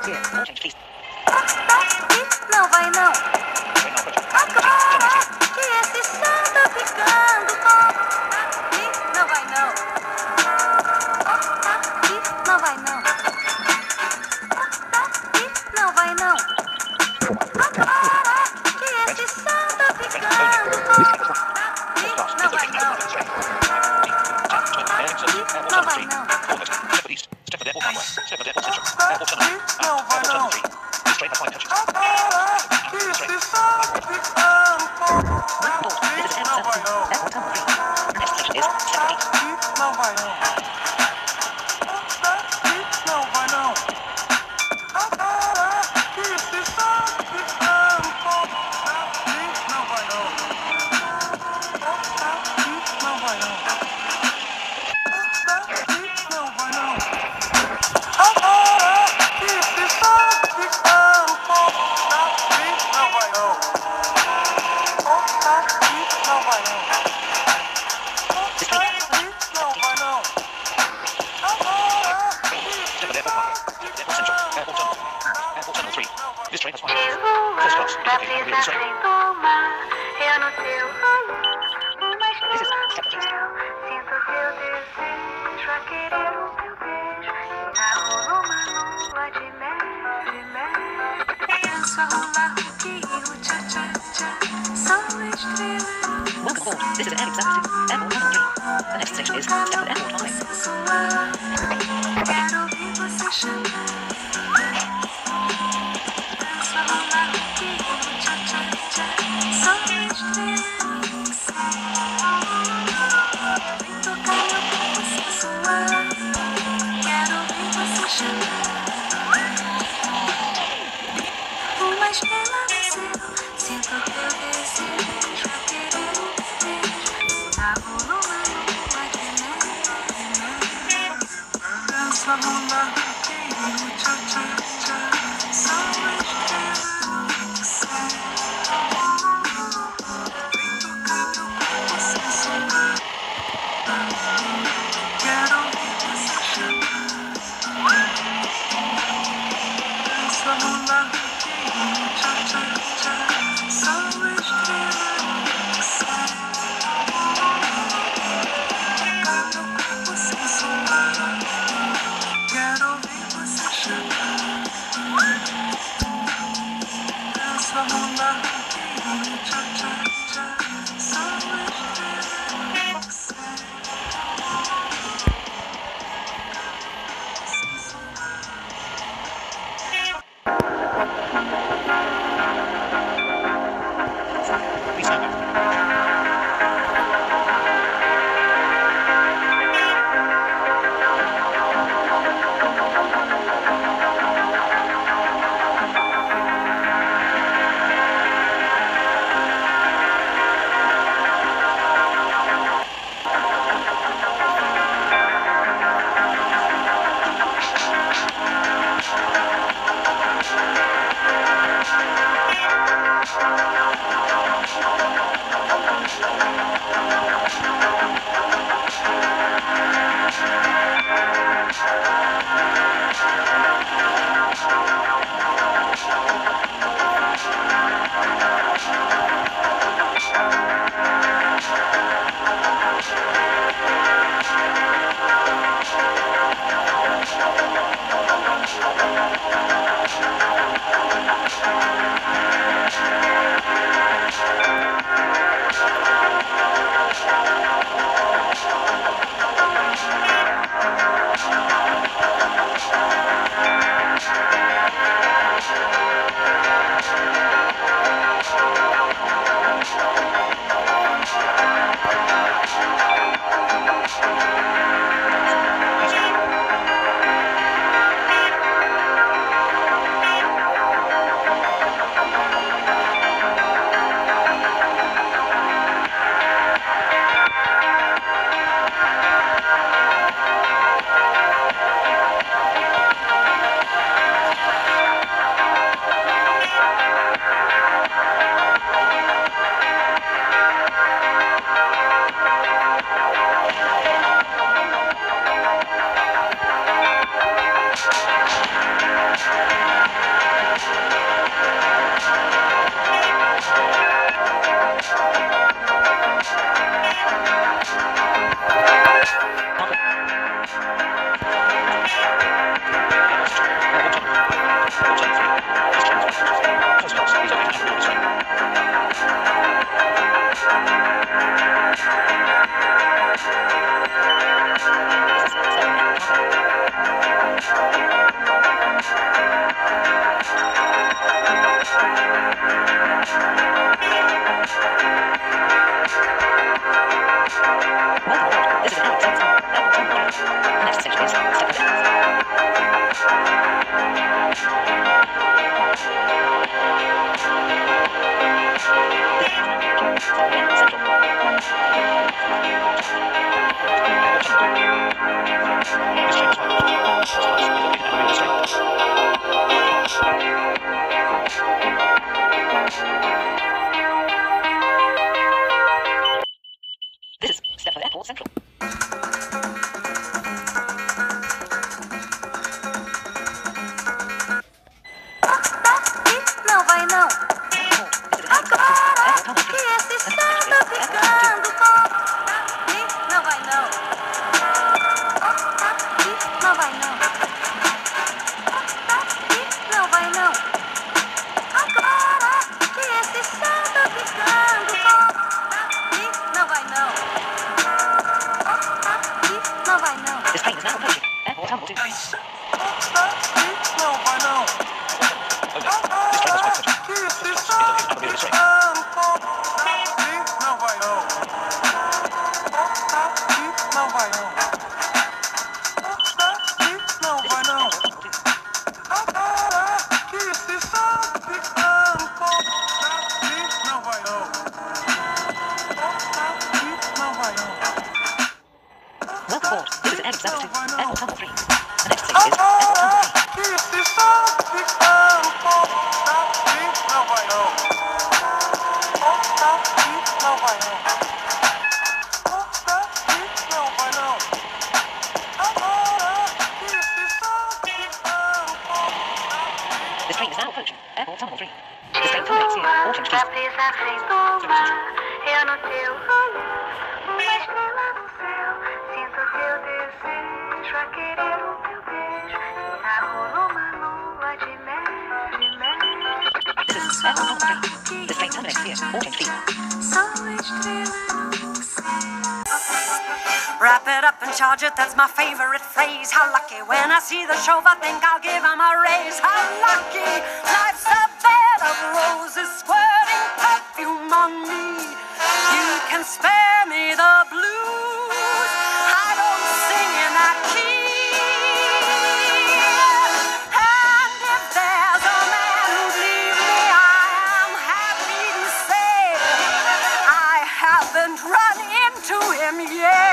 Não vai não. Agora que esse som tá ficando bom. Não vai não. Não vai não. Não vai não. Agora que esse som tá ficando bom. Não vai não. Não vai não. Da brisa sem tomar, eu no teu olhar, uma estrela no céu, sinto teu desejo a querer o meu beijo, e narro numa lua de mel, danço a rolar o rio, tcha tcha tcha, sou estrela. Welcome aboard. This is Air Executive, Airport Terminal 3. The next station is Stepford Airport Line. Quero ouvir você chamar. Danço a rolar o rio, tcha tcha tcha, sou estrela no céu. Vem tocar meu corpo sensual. Quero ouvir você chamar. Uma estrela no céu, sinto teu desejo a querer o beijo, narro numa lua de mel. Dança a rolar o rio, tcha tcha. This is Stepford Airport Central. Não vai não. Agora que esse som tá ficando bom. Não vai não. Não vai não. Não vai não. Agora que esse som tá ficando bom. Não vai não. Não vai não. This train is now approaching Airport Terminal 2. Não vai não. Não vai não. Não vai não. Não vai não. Que esse som ficando bom. Não vai não. Não vai não. Welcome aboard. This is Air Service 2, Airport Terminal 3. The next station is Airport Terminal 3. Que esse som ficando bom. Não vai não. Não vai não. Não vai não. This train is now approaching Airport Terminal 3. This train terminates here. All change Pra keys. brisa fez do mar, eu no teu olhar, uma estrela no céu, sinto teu desejo a querer o teu beijo, e narro numa lua de mel, de mel. This is Airport Terminal 3. This train terminates here. All change keys. Só estrela no céu. Wrap it up and charge it, that's my favorite phrase. How lucky when I see the chauffeur, think I'll give him a raise. How lucky, life's a bed of roses squirting perfume on me. You can spare me the blues, I don't sing in that key. And if there's a man who'd leave me, I am happy to say I haven't run into him yet.